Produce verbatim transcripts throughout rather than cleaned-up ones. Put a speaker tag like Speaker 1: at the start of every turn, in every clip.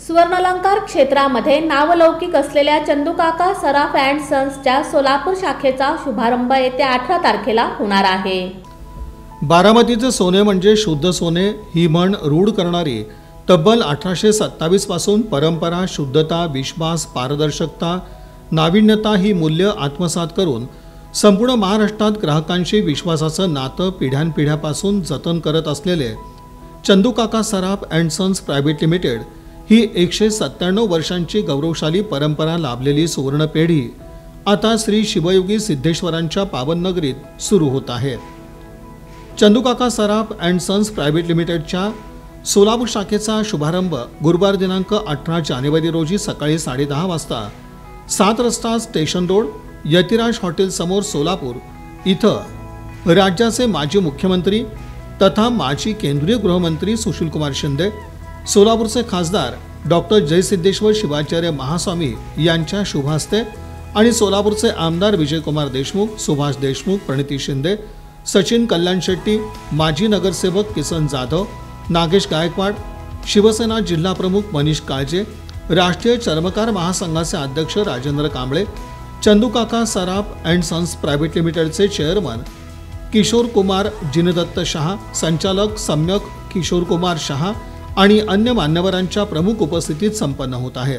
Speaker 1: सुवर्णालंकार क्षेत्रामध्ये नावलौकिक असलेल्या चंदूकाका सराफ अँड सन्सच्या सोलापूर शाखेचा शुभारंभ येत्या अठरा तारखेला होणार आहे।
Speaker 2: बारामतीचे सोने म्हणजे शुद्ध सोने ही म्हण रूढ करणारी तब्बल अठराशे सत्तावीस पासून परंपरा, शुद्धता, विश्वास, पारदर्शकता, नाविन्यता ही मूल्य आत्मसात करून संपूर्ण महाराष्ट्रात ग्राहकांशी विश्वासाचं नातं पिढ्यानपिढ्यापासून जतन करत असलेले Chandukaka Saraf and sons private limited ही एकशे सत्त्याण्णव वर्षांची गौरवशाली परंपरा लाभलेली सुवर्ण पेढी आता श्री शिवयोगी सिद्धेश्वरांच्या पावननगरीत सुरू होत आहे। Chandukaka Saraf and sons private लिमिटेडच्या सोलापूर शाखेचा शुभारंभ गुरुवार दिनांक अठरा जानेवारी रोजी सकाळी साडे दहा वाजता सात रस्ता स्टेशन रोड यतिराज हॉटेल समोर सोलापूर इथं राज्याचे माजी मुख्यमंत्री तथा माजी केंद्रीय गृहमंत्री सुशीलकुमार शिंदे, सोलापूरचे खासदार डॉक्टर जयसिद्धेश्वर शिवाचार्य महास्वामी यांच्या शुभ हस्ते आणि सोलापूरचे आमदार विजयकुमार देशमुख, सुभाष देशमुख, प्रणिती शिंदे, सचिन कल्याण शेट्टी, माजी नगरसेवक किसन जाधव, नागेश गायकवाड, शिवसेना जिल्हा प्रमुख मनीष काळजे, राष्ट्रीय चर्मकार महासंघाचे अध्यक्ष Rajendra Kamble, Chandukaka Saraf and sons private लिमिटेडचे चेअरमन किशोर कुमार जिनदत्त शहा, संचालक सम्यक किशोर कुमार शहा आणि अन्य मान्यवरांच्या प्रमुख उपस्थितीत संपन्न होत आहे।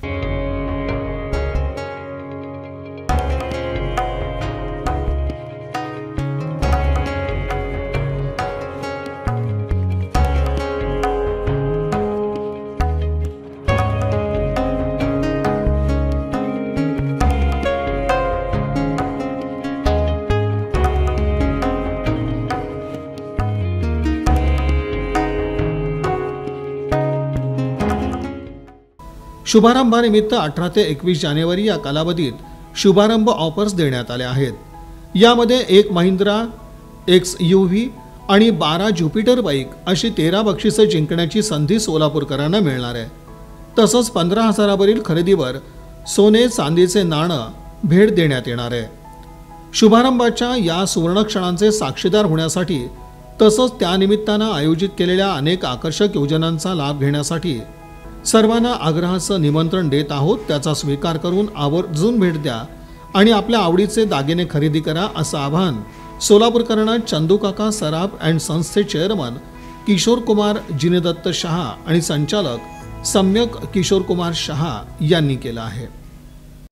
Speaker 2: शुभारंभानिमित्त अठरा ते एकवीस जानेवारी या कालावधीत शुभारंभ ऑफर्स देण्यात आल्या आहेत। यामध्ये एक महिंद्रा एक्स यू व्ही आणि बारा ज्युपिटर बाईक अशी तेरा बक्षिसे जिंकण्याची संधी सोलापूरकरांना मिळणार आहे। तसंच पंधरा हजारावरील खरेदीवर सोने चांदीचे नाणं भेट देण्यात येणार आहे। शुभारंभाच्या या सुवर्ण क्षणांचे साक्षीदार होण्यासाठी तसंच त्यानिमित्तानं आयोजित केलेल्या अनेक आकर्षक योजनांचा लाभ घेण्यासाठी सर्वांना आग्रहाचं निमंत्रण देत आहोत। त्याचा स्वीकार करून आवर्जून भेट द्या आणि आपल्या आवडीचे दागिने खरेदी करा असं आवाहन सोलापूरकरांना चंदूकाका सराफ अँड सन्सचे चेअरमन किशोर कुमार जिनदत्त शहा आणि संचालक सम्यक किशोर कुमार शहा यांनी केलं आहे।